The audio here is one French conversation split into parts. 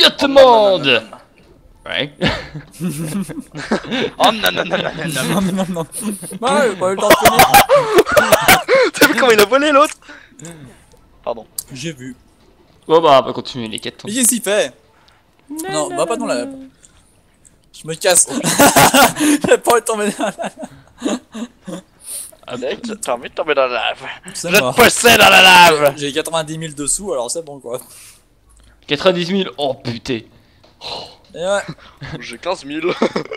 Je te demande. Ouais. Oh non non non non non. Non, non, non. Ouais, pas eu le temps de finir. T'as vu comment il a volé l'autre? Pardon. J'ai vu. Bon bah on va continuer les quêtes. Mais qu'est-ce qu'il fait? Non, va pas dans la... Je me casse. J'ai pas envie de tomber dans la... Mec, t'as envie de tomber dans la lave. C'est Je mort. te possède dans la lave. J'ai 90 000 dessous, alors c'est bon quoi. 90 000. Oh putain. Et ouais. J'ai 15 000.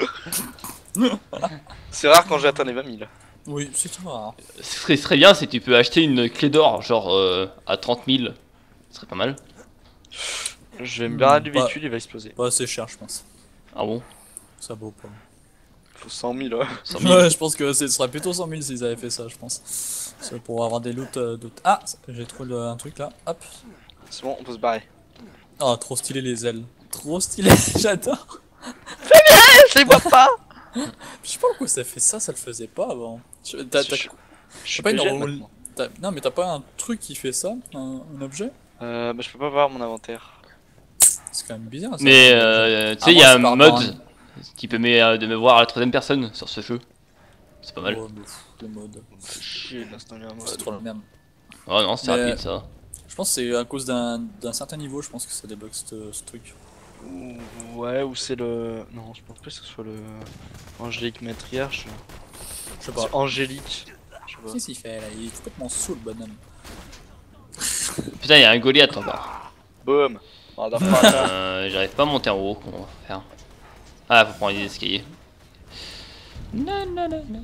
C'est rare quand j'ai atteint les 20 000. Oui, c'est tout rare. Ce serait bien si tu peux acheter une clé d'or, genre à 30 000. Ce serait pas mal. Je vais me barrer du véhicule, il va exploser. Pas assez cher, je pense. Ah bon? Ça vaut pas. Faut 100 000, ouais. 100 000. Ouais, je pense que ce serait plutôt 100 000 s'ils avaient fait ça, je pense. C'est pour avoir des loots Ah, j'ai trouvé un truc là. Hop. C'est bon, on peut se barrer. Oh, trop stylé les ailes. Trop stylé, j'adore. Je les vois pas. Je sais pas pourquoi ça fait ça, ça le faisait pas avant. T'as Je suis pas une PG, roule- maintenant. Non, mais t'as pas un truc qui fait ça, un objet? Bah je peux pas voir mon inventaire. C'est quand même bizarre ça. Mais tu sais, il y a un moi, c'est par rapport mode qui permet de me voir à la troisième personne sur ce jeu. C'est pas mal. Oh, mais pff, le mode. Fait chier d'installer un C'est mode. trop le même. Oh non, c'est Mais, rapide ça. Je pense que c'est à cause d'un certain niveau, je pense que ça débloque ce truc. Ouais, ou c'est le... Non, je pense pas que ce soit le... Angélique Matriarche. Je sais pas. C'est Angélique. Je sais pas. Qu'est-ce qu'il fait là? Il est complètement saoul le bonhomme. Putain, il y a un Goliath encore. Boum. J'arrive pas à monter en haut. Comment on va faire? Ah, faut prendre les escaliers. Non, non, non, non.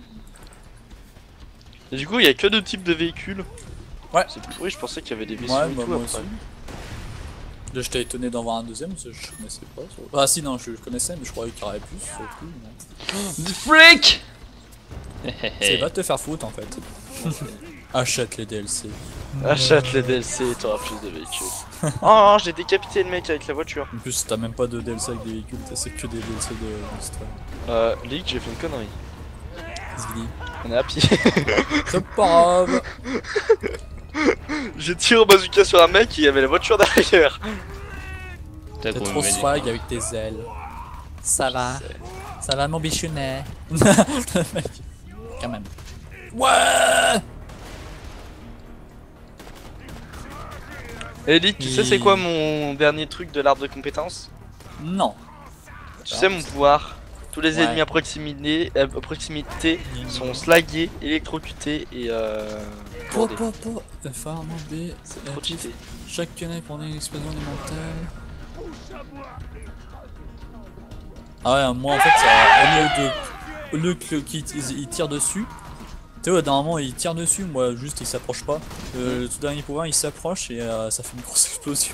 Et du coup, il y a que deux types de véhicules. Ouais. C'est pourri, je pensais qu'il y avait des vaisseaux Ouais, et bah, tout moi après. aussi. Là, j'étais étonné d'en voir un deuxième parce que je connaissais pas. Ah, si, non, je connaissais, mais je croyais qu'il y aurait plus. Plus mais... The freak. C'est va te faire foutre en fait. Achète les DLC. Achète les DLC et t'auras plus de véhicules. Oh, j'ai décapité le mec avec la voiture. En plus, t'as même pas de DLC avec des véhicules, c'est que des DLC de League, j'ai fait une connerie. Zvili. On est à pied. C'est pas grave. J'ai tiré au bazooka sur un mec et il y avait la voiture derrière. T'as T'es pour trop me mettre- swag avec tes ailes. Ça va. Ça va mon bichonnet. Le mec. Quand même. Ouais. Et League, tu sais c'est quoi mon dernier truc de l'arbre de compétences? Non. Tu sais mon pouvoir? Tous les Ouais. ennemis à proximité sont slagués, électrocutés et bordés. Farm B. C'est trop cheaté. Chaque canal pendant une explosion élémentaire. Ah ouais, moi en fait, ça, au lieu qu'il tire dessus, tu sais, normalement il tire dessus, moi juste il s'approche pas. Le tout dernier pouvoir il s'approche et ça fait une grosse explosion.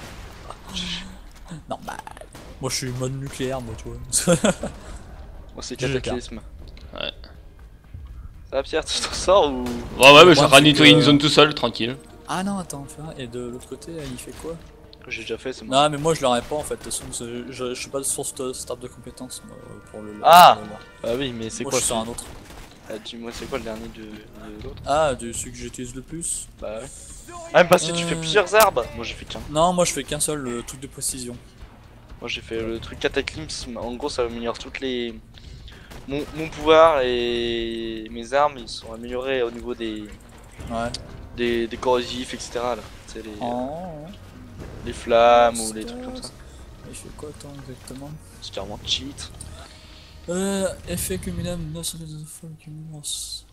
Normal. Moi je suis mode nucléaire, moi tu vois. Moi c'est Je cataclysme. Ouais. Ça va Pierre, tu t'en sors ou... Ouais, ouais, mais je suis en train de c'est nettoyer que- une zone tout seul, tranquille. Ah non, attends, et de l'autre côté il fait quoi? J'ai déjà fait, c'est bon. Non, mais moi je l'aurais pas en fait, de toute façon, je suis pas sur ce stade de compétences moi, pour le. Ah pour le- Ah oui, mais c'est Moi quoi je suis sur un autre. Dis-moi, c'est quoi le dernier de l'autre? Ah, de celui que j'utilise le plus? Bah ouais. Ah, mais parce que tu fais plusieurs arbres. Moi j'ai fait qu'un. Non, moi je fais qu'un seul, le truc de précision. Moi j'ai fait le truc cataclysme. En gros, ça améliore toutes les. Mon pouvoir et mes armes, ils sont améliorés au niveau des Ouais. des corrosifs, etc. Là. Tu sais, Oh. les flammes ou les trucs comme ça. Il fait quoi, attends, exactement? C'est carrément cheat. Effet cumulable 919 fois le cumulance.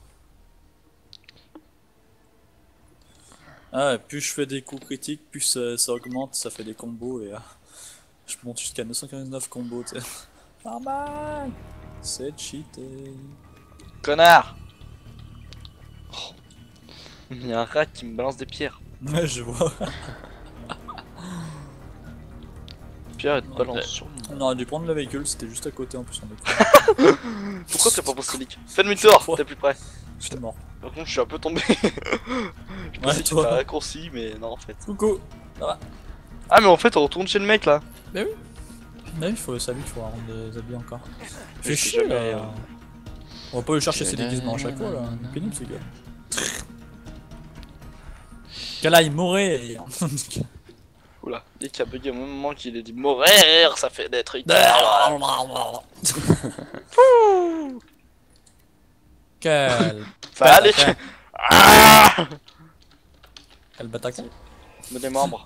Ah, plus je fais des coups critiques, plus ça augmente, ça fait des combos et je monte jusqu'à 949 combos, tu sais. Normal. C'est cheaté. Connard! Oh. Il y a un rat qui me balance des pierres. Ouais, je vois. Pierre, il te balance Ouais. sur moi. On aurait dû prendre le véhicule, c'était juste à côté en plus. Pourquoi t'as pas pensé Nick? Fais demi-tour, Ouais. t'es plus près. J'étais mort. Par contre, je suis un peu tombé. Je pensais que toi. c'était un raccourci, mais non en fait. Coucou. Ah, mais en fait, on retourne chez le mec là. Mais il faut savoir qu'il faut rendre des habits encore. Mais Fait c'est chier jamais, là. On va pas lui chercher ses déguisements à chaque fois là. Pénible ce gars. Qu'elle aille mourir. Oula, dès qu'il a bugué au même moment qu'il a dit mourir, ça fait des trucs. Quel Ça va aller. batacan. Ah, Quel batacan. me démembre.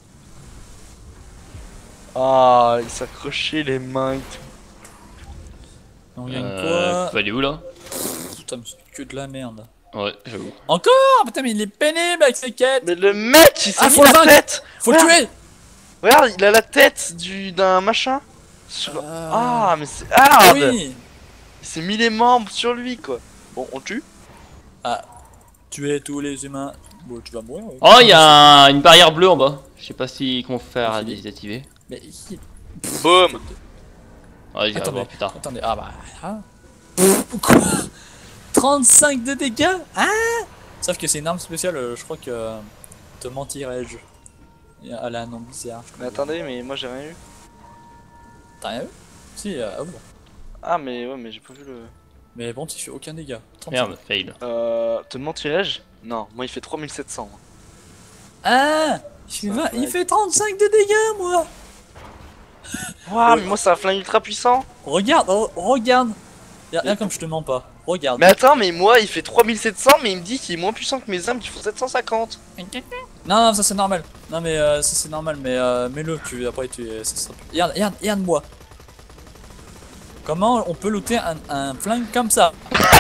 Ah, il s'accrochait les mains et tout. On gagne quoi? Faut aller où là? Putain, mais c'est que de la merde. Ouais, j'avoue. Encore? Putain, mais il est pénible avec ses quêtes. Mais le mec, il s'est Ah, mis faut le la vaincre. tête. Faut le tuer. Regarde, il a la tête d'un machin. Sur... Ah, mais c'est hard. Oui. Il s'est mis les membres sur lui, quoi. Bon, on le tue. Tuer tous les humains. Bon, tu vas mourir. Oui. Oh, il y a une barrière bleue en bas. Je sais pas si qu'on faire à désactiver. Mais ici. Boum. Ouais, j'irai Attendez, voir plus tard. attendez, ah bah. Hein. Quoi? 35 de dégâts? Hein? Sauf que c'est une arme spéciale, je crois que. Te mentirais-je. Elle a un nom bizarre. Je Mais crois. attendez, mais moi j'ai rien eu. T'as rien vu? Si, ah bon. Ah, mais ouais, mais j'ai pas vu le. Mais bon, tu fais aucun dégât. 35. Merde, fail. Te mentirais-je? Non, moi il fait 3700. Ah! Il fait 35 de dégâts, moi! Waouh, mais moi c'est un flingue ultra puissant. Regarde, regarde! Regarde comme je te mens pas. Regarde. Mais attends, mais moi il fait 3700, mais il me dit qu'il est moins puissant que mes armes qui font 750. Non, non, ça c'est normal. Non, mais ça c'est normal, mais mets-le, après ça sera... Regarde moi. Comment on peut looter un flingue comme ça?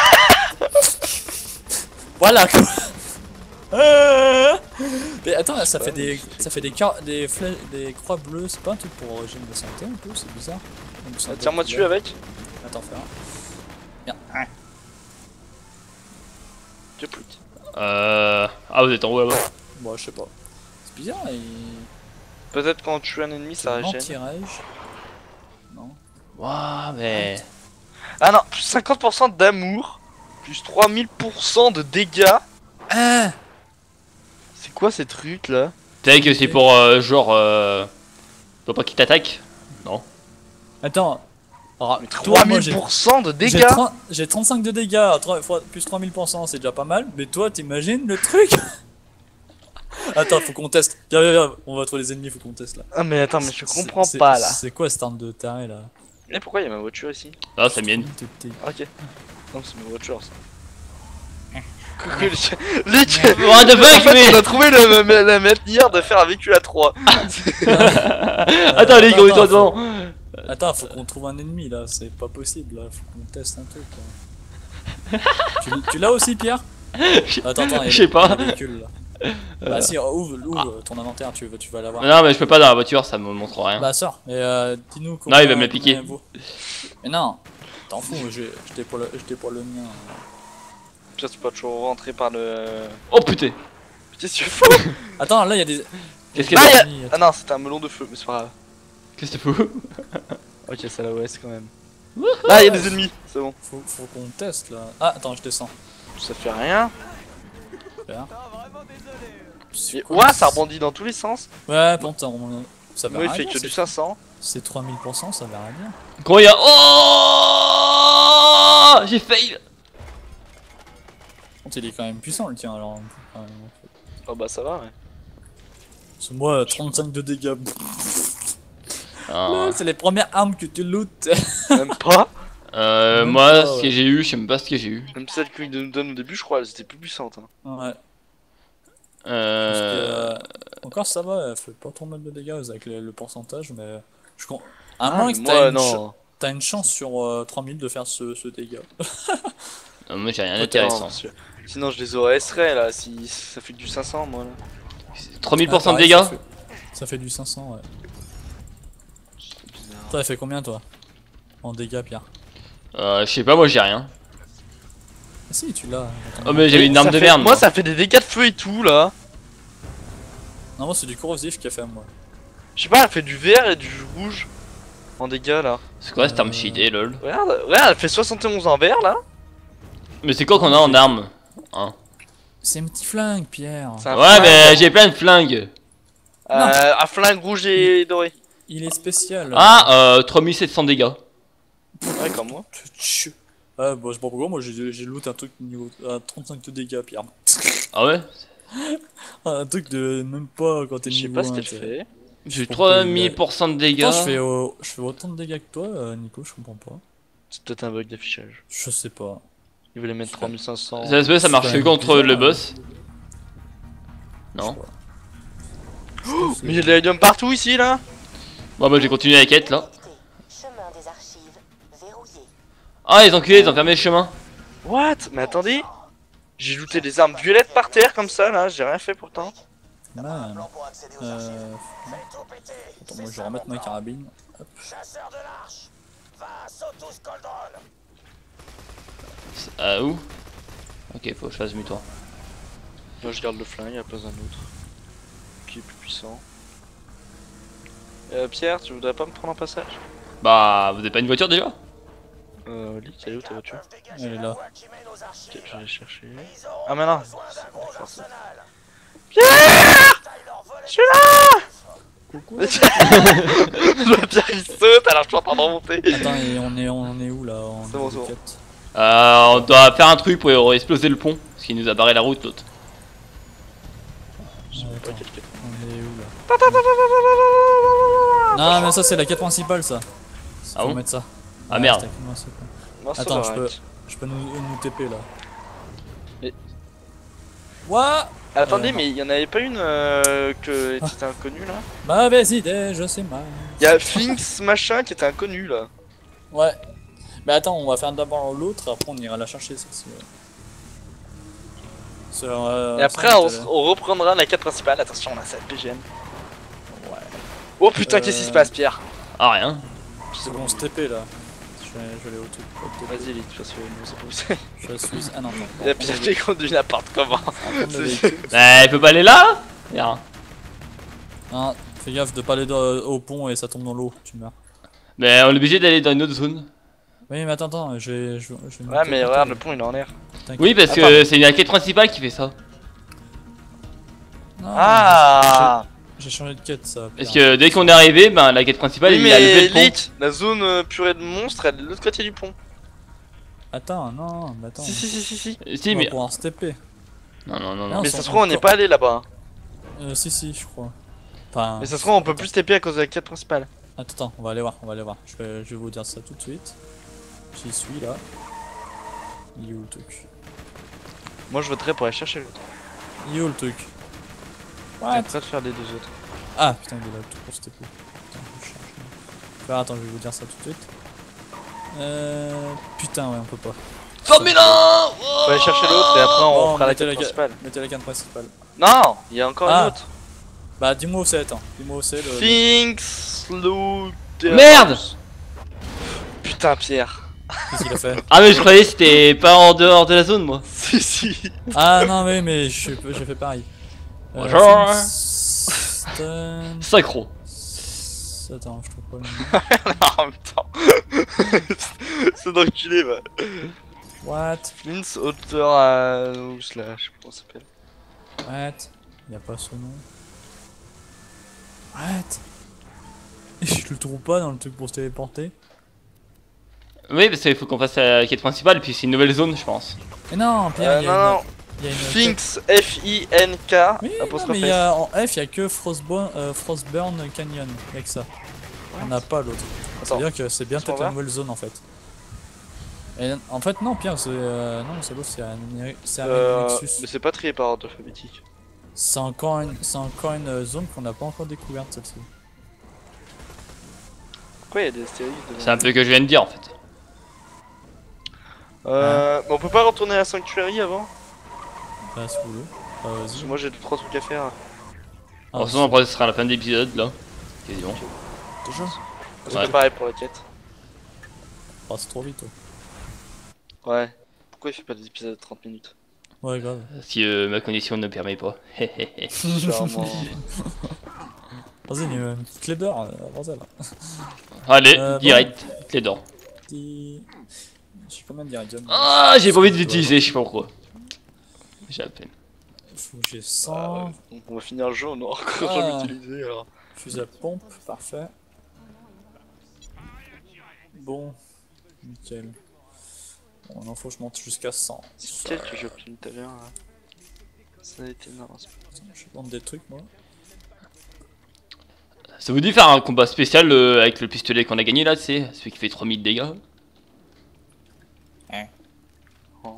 Voilà quoi. Mais attends, ça fait des croix bleues, c'est pas un truc pour régime de santé un peu, c'est bizarre. Tire-moi dessus avec. Attends, fais un. Regarde. Je plus. Ah, vous êtes en haut là-bas. Bon, je sais pas. C'est bizarre, Peut-être quand tu tues un ennemi ça régène. Mentirais-je? Non. Waouh, mais. Ah non, plus 50% d'amour, plus 3000% de dégâts. Ah! C'est quoi ces trucs là? T'as que c'est pour genre. Faut pas qu'il t'attaque? Non. Attends. Alors, Mais toi, moi, 3000% de dégâts. j'ai 35 de dégâts, plus 3000%, c'est déjà pas mal. Mais toi, t'imagines le truc? Attends, faut qu'on teste. Viens, on va trouver les ennemis, faut qu'on teste là. Ah mais attends, mais je comprends pas là. C'est quoi cette arme de taré là? Mais pourquoi il y a ma voiture ici? Ah, c'est mienne. Ok. Non, c'est ma voiture ça. What En the fuck, fait, mais. on a trouvé la manière de faire un véhicule à 3. Attends, les gars, toi devant. Attends, faut qu'on trouve un ennemi là, c'est pas possible là, faut qu'on teste un truc là. tu l'as aussi, Pierre? Attends, Je sais pas. il y a des véhicules, là. Bah si, ouvre ton inventaire, tu vas l'avoir. Non, mais je peux pas dans la voiture, ça me montre rien. Bah sors, et dis-nous Non, il va me la piquer. combien vaut. Mais non, t'en fous, j'étais pour le mien. Putain, tu peux toujours rentrer par le. Oh putain. Qu'est-ce que tu fous? Attends, là il y a des... Qu'est-ce que Ah, c'est? y a... ah non, c'était un melon de feu, mais c'est pas grave. Qu'est-ce que tu fous? Ok, c'est la OS quand même. Là, il y a des ennemis, c'est bon. Faut qu'on teste là. Ah, attends, je descends. Ça fait rien. Super. Et... Ouah, ça rebondit dans tous les sens. Ouais, bon, ça va Moi, il rien fait dire, que du 500. c'est 3000%, ça va rien dire. Comment il y a. Oh, j'ai fail. Il est quand même puissant le tien alors. Oh bah ça va, ouais. C'est moi 35 de dégâts. Ah. C'est les premières armes que tu lootes. Même pas. Moi, pas, ce ouais. que j'ai eu, je sais même pas ce que j'ai eu. Même celle qu'il nous donne au début, je crois, elles étaient plus puissantes. Hein. Ouais. Parce que, encore ça va, elle fait pas trop mal de dégâts avec le pourcentage, mais je compte. À moins que moi, non. t'as une chance sur 3000 de faire ce dégât. Moi, j'ai rien Non, d'intéressant. parce que sinon, je les aurais SRE là, si ça fait que du 500, moi là. 3000% de pareil, dégâts. ça fait du 500, ouais. C'est bizarre. Toi, elle fait combien toi? En dégâts, Pierre? Je sais pas, moi j'ai rien. Ah si, tu l'as. Oh, mais j'avais une arme Ça de fait- merde. Moi, ça fait des dégâts de feu et tout là. Non, moi c'est du corrosif qui a fait moi. Je sais pas, elle fait du vert et du rouge en dégâts là. C'est quoi cette arme cheatée, lol? Regarde, elle fait 71 en vert là. Mais c'est quoi qu'on a en arme? Hein? C'est un petit flingue, Pierre. C'est un Ouais, flingue. mais j'ai plein de flingues. Un flingue rouge et doré. Il est spécial. Ah, 3700 dégâts. Ouais, comme moi. Ah, bah, je sais pas pourquoi, moi j'ai loot un truc niveau 35 de dégâts, Pierre. Ah ouais? Un truc de même pas quand t'es Je sais niveau pas ce 1, qu'elle t'sais. fait. J'ai Pour 3000% de dégâts. Attends, je fais autant de dégâts que toi, Nico, je comprends pas. C'est peut-être un bug d'affichage. Je sais pas. Il voulait mettre 3500. Ça se peut, ça marche C'est que quand même contre le bizarre, boss. Je Non. sais pas. Mais j'ai de l'hélium partout ici là. Bon bah j'ai continué la quête là. Chemin des archives verrouillé. Ah les enculés, ils ont fermé le chemin. What? Mais attendez. J'ai looté des armes violettes par terre comme ça là, j'ai rien fait pourtant. Man. Attends, moi je vais remettre ma carabine. Hop. Ah où? Ok, faut que je fasse demi-tour. Moi je garde le flingue à la place d'un autre. Qui est plus puissant. Pierre, tu voudrais pas me prendre un passage? Bah, vous avez pas une voiture déjà? Lee, elle est où ta voiture? Elle est là. Ok, je vais aller chercher. Ah mais non! Coucou. Je vois Pierre il saute alors je suis en train de remonter. Attends, et on est où là en C'est bon, c'est bon. quête On doit faire un truc pour exploser le pont. Parce qu'il nous a barré la route l'autre. Je sais pas Attends, quelle quête. on est où là? Non, mais ça c'est la quête principale ça. Ah Faut bon? mettre ça. Ah, merde. c'est la quête principale. Non, ça Attends, va, je peux nous TP là. Mais- What? Attendez, non. mais il y en avait pas une que était inconnue là? Mauvaise idée, je sais mal. Il y a Finks machin qui était inconnu là. Ouais. Mais attends, on va faire d'abord l'autre, après on ira la chercher celle-ci. Et après on reprendra la quête principale. Attention, on a 7 PGM. Ouais. Oh putain, qu'est-ce qui se passe, Pierre? Ah rien. C'est bon, se TP là. Je vais aller au tout. Vas-y, Lee, de toute façon, nous c'est pas où c'est. Je suis. Ah non, non. Il y a Pierre qui conduit n'importe comment. Bah, il peut pas aller là? Merde. Non, fais gaffe de pas aller au pont et ça tombe dans l'eau, tu meurs. Mais on est obligé d'aller dans une autre zone. Oui, mais attends, je vais Ouais, mais regarde, le pont il est en l'air. T'inquiète. Oui, parce que c'est une quête principale qui fait ça. Non, Ah! j'ai changé de quête ça. Parce que dès qu'on est arrivé, ben la quête principale, Oui, il a levé mais le pont. Lich, la zone purée de monstres, elle est de l'autre côté du pont. Attends, non, mais attends. Si. Si, On va mais. pouvoir se TP. Non, non, non, Non, non. Mais sont ça se trouve, on n'est encore- pas allé là-bas. Si, je crois. Enfin. Mais ça se trouve, on peut plus TP à cause de la quête principale. Attends, on va aller voir, Je vais vous dire ça tout de suite. J'y suis là. Il est où le truc? Moi, je voterais pour aller chercher l'autre. Il est où le truc? T'es What? prêt de faire les deux autres. Ah putain, il est là, tout pour se TP. Putain, je cherche. Enfin, attends, je vais vous dire ça tout de suite. Putain, ouais, on peut pas. Formula! On va aller chercher l'autre et après on Bon, fera la mettez quête principale. Mettez la canne principale. Non, il y a encore Ah. une autre. Bah, dis-moi où c'est, attends. Dis-moi où c'est le. Finks Loot. Merde! Putain, Pierre. Qu'est-ce qu'il a fait? Ah, mais je croyais que c'était pas en dehors de la zone, moi. Si. Ah non, mais j'ai fait pareil. Bonjour. Stun- Synchro. Attends, je trouve pas le nom. En même temps. C'est d'enculé, bah. What? Finks auteur à. Ou slash, je sais pas comment ça s'appelle. What? Y'a pas ce nom. What? Je le trouve pas dans le truc pour se téléporter. Oui, parce qu'il faut qu'on fasse la quête principale, puis c'est une nouvelle zone, je pense. Mais non, Pierre, Non. il y a une. Finks F-I-N-K. Oui, non, apostrophe mais S. en F, il y a que Frostburn Canyon. Y'a que ça. On n'a pas l'autre. Attends. C'est-à-dire que c'est bien Est-ce qu'on peut-être la va nouvelle zone en fait. Et en fait, non, Pierre, c'est. Non, c'est l'autre, c'est un Mais Nexus. c'est pas trié par ordre alphabétique. C'est encore une zone qu'on n'a pas encore découverte celle-ci. Pourquoi il y a des astéroïdes devant? C'est un peu que je viens de dire en fait. Mais on peut pas retourner à la Sanctuary avant? Bah, si vous voulez. Parce Vas-y. que moi j'ai 2-3 trucs à faire. Ah, De toute façon, après, ce sera la fin de l'épisode là. Quasiment. déjà. C'est Ouais. pareil pour la quête. Oh, c'est trop vite. Ouais. Pourquoi il fait pas des épisodes de 30 minutes? Ouais, grave. Si ma condition ne permet pas. Sûrement. Vas-y, une petite clé d'or, avance là. Allez, direct, clé d'or. J'ai combien d'iridium? Ah, j'ai pas envie de l'utiliser, je sais pas pourquoi. J'ai la peine. Faut que j'ai 100. Donc on va finir le jeu, on aura encore Ah. jamais utilisé alors. Fusil à pompe, parfait. Bon, nickel. Bon, non, faut que je monte jusqu'à 100. C'est quel que j'ai obtenu tout à l'heure là? Ça a été non, c'est pas- Je vais vendre des trucs moi. Ça vous dit faire un combat spécial avec le pistolet qu'on a gagné là, tu sais, celui qui fait 3000 dégâts. Hein. Oh.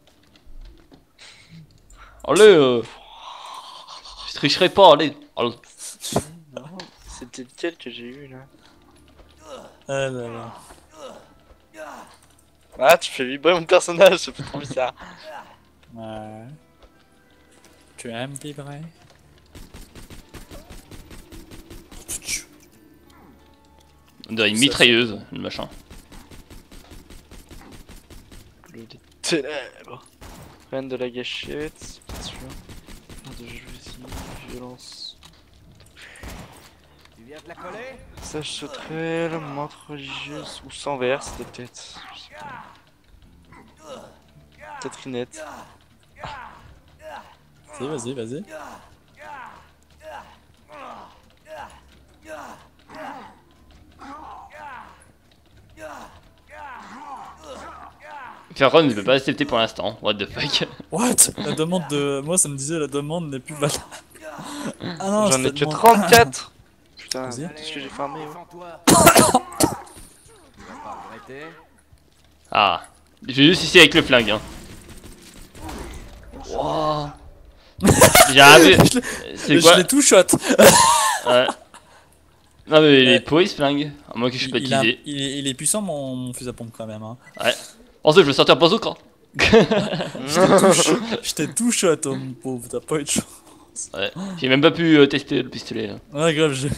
Allez, je tricherai pas, allez. Allez. C'était lequel que j'ai eu là? Ah là là. Ah, tu fais vibrer mon personnage, c'est trop bizarre. Ouais. Tu aimes vibrer? On dirait une Ça, mitrailleuse, le machin. Bleu des ténèbres. Reine de la gâchette, c'est pas sûr. De jalousie, violence. Tu viens te la coller? Sage sauterelle, montre religieuse ou sans verre, c'était peut-être. Je sais pas. Peut-être Rinette. Vas-y, vas-y. Ferron ne peut pas accepter pour l'instant, what the fuck. What? La demande de. Moi, ça me disait la demande n'est plus valable. Ah non, J'en ai c'était que demande- 34. Putain, Vas-y. tout ce que j'ai farmé. Ouais. Sans toi. Tu vas pas regretter. Ah, je vais juste ici avec le flingue. Hein. Wow. J'ai raté. C'est Je quoi? l'ai tout shot. Ouais. Non mais il est pourri ce flingue, à moins que je suis pas Il, a- utilisé. il est puissant mon fusil à pompe quand même. Hein. Ouais. En fait, je vais sortir bazooka. Je t'ai tout shot, oh, mon pauvre, t'as pas eu de chance. Ouais. J'ai même pas pu tester le pistolet là. Ouais, grave, j'ai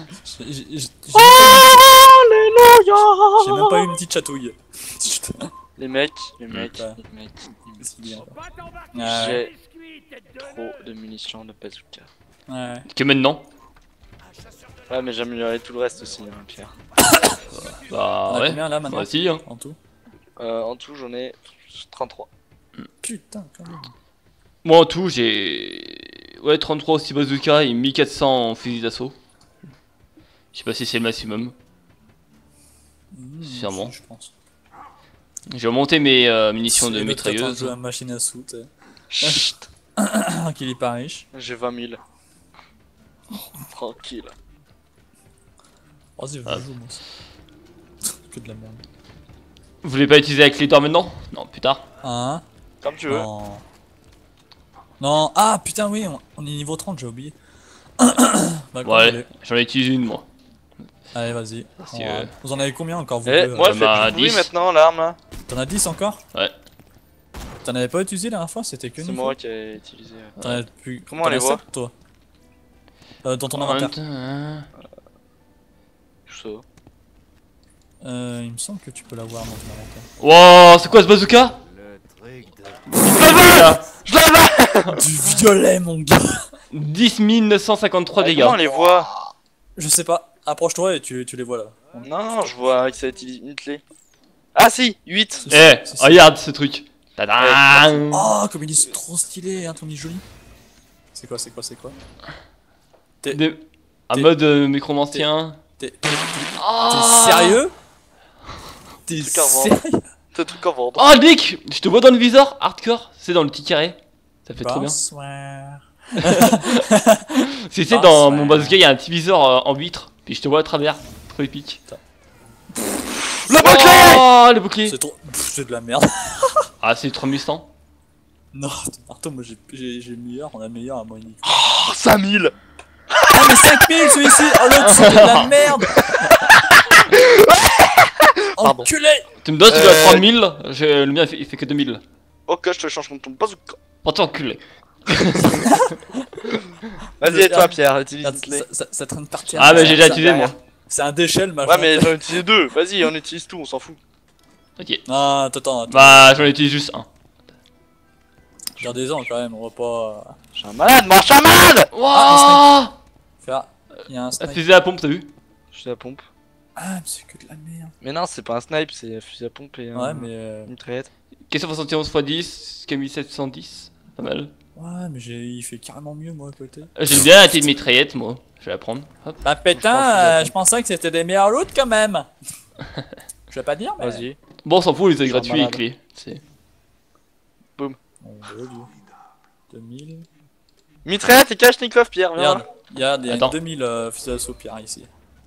même pas eu une petite chatouille. Putain, Les mecs, Ouais. les mecs. c'est bien. J'ai trop de munitions de bazooka. Ouais. Que maintenant? Ouais, mais j'ai amélioré tout le reste aussi, hein, Pierre. Bah On a ouais. combien là Moi maintenant aussi hein. en tout? En tout, j'en ai 33. Putain, quand même. Moi en tout j'ai... Ouais 33 aussi bazooka et 1400 en fusil d'assaut. Je sais pas si c'est le maximum. Sûrement. Je pense. J'ai remonté mes munitions de C'est l'autre qui est en train de mitrailleuse. jouer à machine à sous, t'sais. Chut, Qu'il est pas riche. j'ai 20 000. Tranquille. Vas-y, Ah. joue moi aussi. Que de la merde. Vous voulez pas utiliser avec les doigts maintenant? Non, plus tard. Hein? Comme tu veux. Non. Non, ah putain, oui, on est niveau 30, j'ai oublié. Bah, quand Ouais, allez. j'en ai utilisé une moi. Allez, vas-y. Si, Vous en avez combien encore vous Eh, deux, moi, J'en ai elle fait plus de bruit 10. maintenant, l'arme là. T'en as 10 encore? Ouais. T'en avais pas utilisé la dernière fois? C'était que C'est une moi fois? qui ai utilisé. T'en as plus. Comment t'en on les as voit? 7, toi? Dans ton inventaire. Je sais. Il me semble que tu peux l'avoir dans ton inventaire. Wow, c'est quoi ce bazooka? Le truc de... Je la bats. Du violet, mon gars! 10 953 dégâts. Comment on les voit? Je sais pas. Approche-toi et tu les vois là. Non, je vois que ça utilise une clé. Ah si, 8. Eh, C'est- regarde ce truc. Tadam. Oh, comme il est trop stylé, hein, Tommy joli. C'est quoi? Des- Un t'es- mode micromancien. T'es Oh, sérieux? T'es Truc à vendre. sérieux? T'as truc à vendre. Oh Nick, je te vois dans le viseur, hardcore. C'est dans le petit carré. Ça fait trop bien. Bonsoir. C'est Bonsoir. dans mon bazooka, il y a un petit viseur en vitre. Puis je te vois à travers. Trop épique. Le bouclier. Oh, le bouclier. C'est trop. Pff, c'est de la merde. Ah, c'est trop Mustang. Non, Marteau, moi j'ai le meilleur, on a le meilleur à moi unique. Oh, 5000. Ah, mais 5000 celui-ci! Oh l'autre, c'est de la merde! Pardon. Enculé! Tu me dois, tu dois 30 000. Le mien, il fait que 2000. Ok, je te change ton bazooka. Pour t'enculer. Vas-y, et toi, Pierre, utilise Regarde, une clé. ça traîne par terre. Ah, mais j'ai déjà Ça- utilisé moi. C'est un déchelle, machin. Ouais, mais j'en utilise 2. Vas-y, on utilise tout, on s'en fout. Ok. Ah, attends. Bah, j'en utilise juste un. Regardez-en quand même, on va pas. Je suis un malade, moi, je suis un malade. Wouah. Faire. Il y a un Un snipe. fusil à pompe, t'as vu? Je suis à pompe. Ah, mais c'est que de la merde. Mais non, c'est pas un snipe, c'est un fusil à pompe et Ouais, un... mais. une mitraillette. Question 71 x 10, Camille 710. Pas mal. Ouais, mais il fait carrément mieux, moi, à côté. J'aime bien la petite mitraillette, moi. Je vais la prendre. Hop. Bah, pétain, je pensais que c'était des meilleurs loots quand même. Je vais pas dire, mais. Vas-y. Bon, on s'en fout, les Genre gratuits et malade. clés. C'est... On va lui. 2000. Mitraillette et Kalachnikov, Pierre, viens. Regarde, il y a Attends. 2000 fusils d'assaut Pierre ici.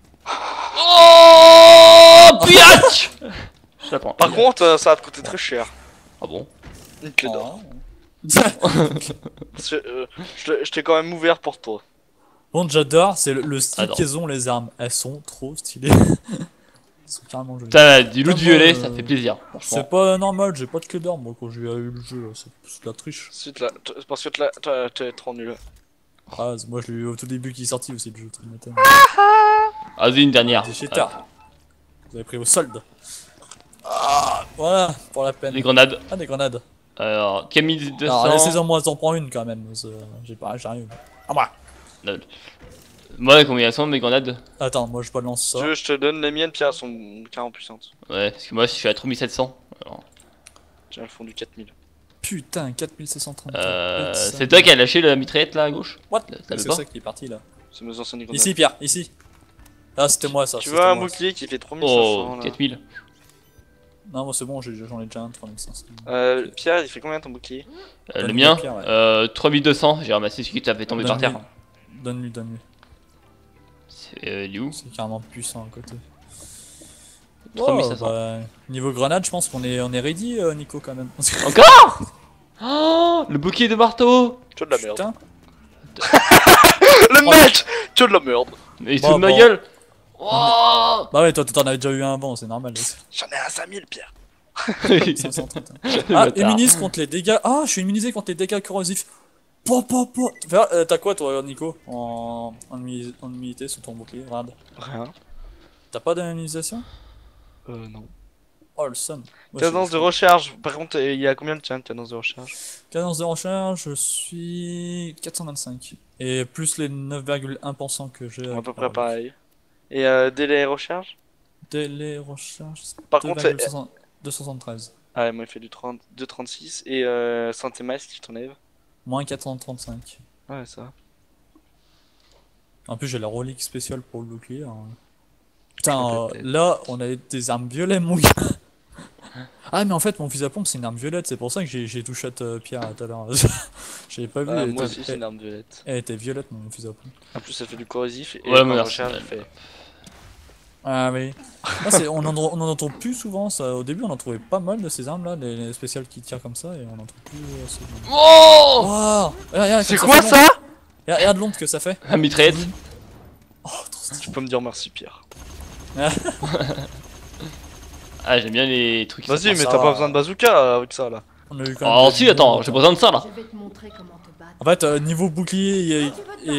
Oh biatch. Je la prends. Par contre, ça va te coûter très cher. Ah bon? Une clé d'or. Oh. Parce que, je t'ai quand même ouvert pour toi. Bon, j'adore, c'est le style Attends. qu'elles ont les armes. Elles sont trop stylées. Elles sont carrément jolies. Putain, du loot Putain, violet, moi, ça fait plaisir. C'est Franchement. pas normal, j'ai pas de clé d'or moi quand j'ai eu le jeu, là, c'est de la triche. Ensuite, là, parce que toi, t'es trop nul. Ah, moi je l'ai eu au tout début qui est sorti aussi le jeu. Ah, vas-y, une dernière. C'est chez tard. Vous avez pris au solde. Ah, voilà, pour la peine. Les grenades. Ah, des grenades. Alors, Camille 200. Alors, laissez-en moi, t'en prends une quand même. J'arrive. Ah, bah. Moi, combien elles sont mes grenades? Attends, moi je balance Si ça. tu veux, je te donne les miennes, Pierre, elles sont carrément puissantes. Ouais, parce que moi, je suis à 3700. Alors, Tiens, elles font du 4000. Putain, 4630. c'est toi qui as lâché la mitraillette là à gauche? What? Ça veut C'est pas? ça qui est parti là. C'est mes anciennes grenades. Ici, Pierre, ici. Ah, c'était moi ça. Tu c'était vois un moi. bouclier qui fait 3500 Oh, là. 4000. Non, moi c'est bon, j'en ai déjà un 3500. Pierre, il fait combien ton bouclier? Le Donne-lui mien, le pire, ouais. 3200. J'ai ramassé celui qui t'avait tombé par terre. Donne-lui. C'est il est où? C'est carrément puissant à côté. 3500. Bah, niveau grenade, je pense qu'on est ready, Nico, quand même. Encore? Oh, le bouquet de marteau. Tu as de la merde. Putain. Le mec! Tu as de la merde. Mais il se Bon, fout de ma bon. gueule. Oh. Bah ouais, toi t'en avais déjà eu un avant, c'est normal. J'en ai un 5000, Pierre. 530. Ah, immunise contre les dégâts. Ah, je suis immunisé contre les dégâts corrosifs. T'as quoi toi, Nico, en immunité sous ton bouclier? Regarde. Rien. T'as pas d'immunisation? Non. Oh le son. Moi, Cadence de recharge. Par contre, il y a combien de tiens de cadence de recharge? Cadence de recharge, je suis 425. Et plus les 9,1% que j'ai. À peu près pareil. Et délai recharge? Délai recharge. Par contre, 273. ah ouais, moi il fait du 2,36 et santé masse qui t'enlève. Moins 435. Ouais, ça. En plus, j'ai la relique spéciale pour le bouclier. Hein. Putain, Peut-être. là, on a des armes violettes, mon gars. Ah, mais en fait, mon fusil à pompe, c'est une arme violette. C'est pour ça que j'ai tout shot Pierre tout à l'heure. J'avais pas vu. Ah, elle moi était- aussi, c'est une arme violette. Elle était violette, mon fusil à pompe. En plus, elle fait du corrosif et Ouais, quand mais elle merci. recharge, elle fait. Ah oui. Là, on en entend plus souvent. Ça. Au début, on en trouvait pas mal de ces armes-là, les spéciales qui tirent comme ça, et on en trouve plus assez. Oh. Wow. Regarde, C'est comme quoi fait ça? l'ombre. Regarde l'ombre que ça fait. La mitraillette. Oh, trop stylé. Tu peux me dire merci, Pierre. Ah, j'aime bien les trucs. qui Vas-y, sont- mais ça t'as va. pas besoin de bazooka avec ça là. On a eu quand même Oh des si, attends, bons j'ai temps. besoin de ça là. Je vais te montrer comment te battre. En fait, niveau bouclier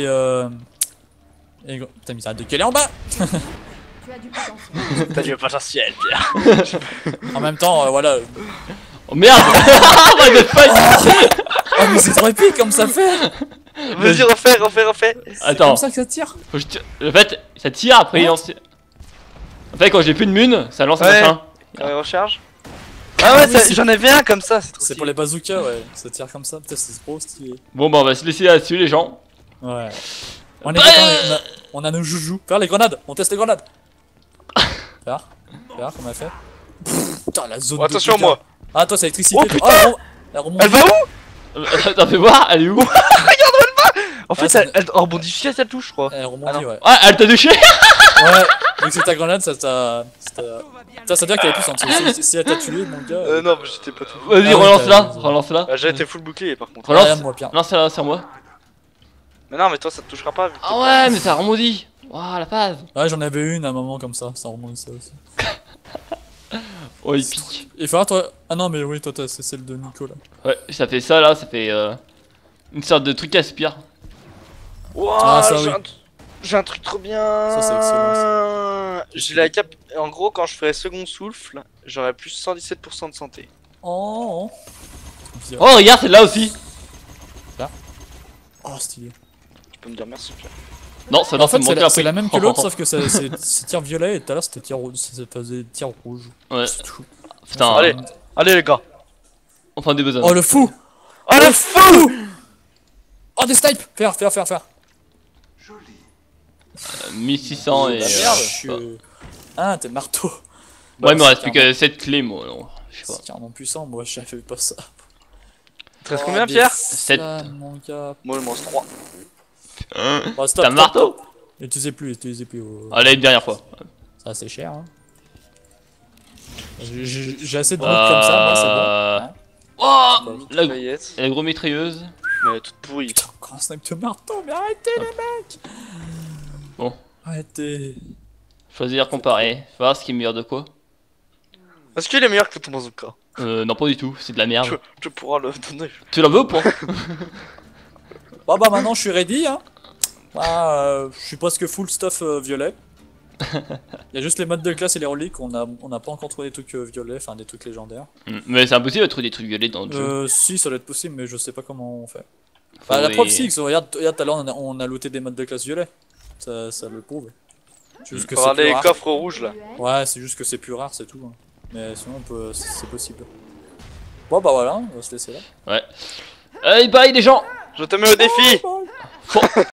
et putain, mais ça a décalé en bas. Tu as du potentiel. T'as du potentiel, Pierre. En même temps, voilà. Oh merde. What the fuck. Oh, mais c'est trop épique comme ça fait. Vas-y, refais. C'est Attends. comme ça que ça tire. Faut que je tire. En fait, ça tire après il lance. En fait, quand j'ai plus de mune, ça lance un Ouais. machin. Quand elle recharge. Ah ouais, oui, c'est- j'en avais un comme ça, c'est trop C'est stylé. pour les bazookas, ouais. Ça tire comme ça. Putain, c'est trop stylé. Bon, bah, on va se laisser là-dessus, les gens. Ouais. On est content, on a nos joujoux. Faire les grenades. On teste les grenades. Faire, comment elle fait. Putain, la zone. Oh, de attention, dégâts. moi. Ah, toi, c'est l'électricité. Oh, putain. Elle remonte. Elle va où? Attends, fais voir, elle est où? En fait, ça- elle rebondit juste à sa touche, je crois. Elle remonte, Ah non. ouais. Ah, elle t'a touché. Ouais. Vu que c'est ta grenade, ça t'a. Ça veut dire qu'elle est plus en dessous. Si elle t'a tué, mon gars. Non, mais j'étais pas tout. Vas-y, Ah oui, relance-la, t'as- relance-la. Bah, j'ai été full bouclier par contre. Relance. Regarde-moi, Pierre. Lance-la sur moi. Mais non, mais toi, ça te touchera pas. Vu que Ah ouais, mais ça rebondit. Waouh, la phase. Ouais, j'en avais une à un moment comme ça remonte ça aussi. Oh, il pique. Et faire toi. Ah non, mais oui, toi, c'est celle de Nico là. Ouais, ça fait ça là, ça fait une sorte de truc qui aspire. Wouah, Ah, ça, oui. j'ai un truc trop bien. Ça, c'est excellent, J'ai la cap. En gros, quand je ferais second souffle, j'aurais plus 117% de santé. Oh. Oh, regarde, c'est là aussi. Oh, stylé. Tu peux me dire merci, Pierre. Non, ça En doit fait, me c'est manquer la, après. c'est la même que l'autre, sauf que c'est tir violet et tout à l'heure c'était tir rouge. Ça faisait tir rouge. Ouais, C'est tout. putain. Allez. Allez, les gars. Enfin, des besoins. Oh, le fou. Oh, le fou! Oh, des snipes. Faire. 1600 et. La merde. Ah, t'es marteau. Ouais, il me Bah, reste c'est plus que 7 clés, moi. Non, je sais pas. C'est carrément puissant, moi j'avais pas ça. te reste Oh, combien, des Pierre? Sept. flammes, mon gars. Moi, il me reste 3. Bon, stop, T'as un stop, marteau? stop. Utilisez plus. Allez, une dernière fois. Ça, c'est cher, hein. J'ai assez de routes comme ça, moi, c'est bon. Hein. Oh, la, Paillettes. la grosse mitrailleuse. Mais elle est toute pourrie. Putain, encore un snipe de marteau, mais arrêtez les mecs. Bon. Arrêtez. Choisir, comparer. Voir ce qui est meilleur de quoi. Est-ce qu'il est meilleur que ton bazooka? Non, pas du tout, c'est de la merde. Tu pourras le donner. Tu l'en veux ou pas? Bon bah maintenant je suis ready, hein. Je suis presque full stuff violet. Il y a juste les modes de classe et les reliques, on a pas encore trouvé des trucs violets, enfin des trucs légendaires. Mais c'est impossible de trouver des trucs violets dans le jeu. Si, ça doit être possible, mais je sais pas comment on fait. Bah, Faudrait- la preuve si, regarde tout à l'heure on a looté des modes de classe violet. Ça le prouve. C'est juste que c'est Regardez plus les rare. coffres rouges là. Ouais, c'est juste que c'est plus rare, c'est tout. Hein. Mais sinon c'est possible. Bon bah voilà, on va se laisser là. Ouais. Allez, bye les gens! Je te mets au défi. Bye.